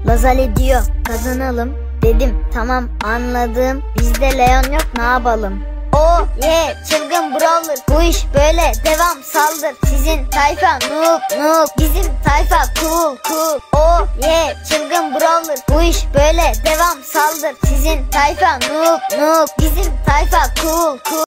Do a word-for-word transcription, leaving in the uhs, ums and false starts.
Lazali diyor kazanalım. Dedim tamam anladım. Bizde Leon yok, ne yapalım? Oh yeah çılgın brawler, bu iş böyle devam saldır. Sizin tayfa noob noob, bizim tayfa cool cool. Oh yeah çılgın brawler, bu iş böyle devam saldır. Sizin tayfa noob noob, bizim tayfa cool cool.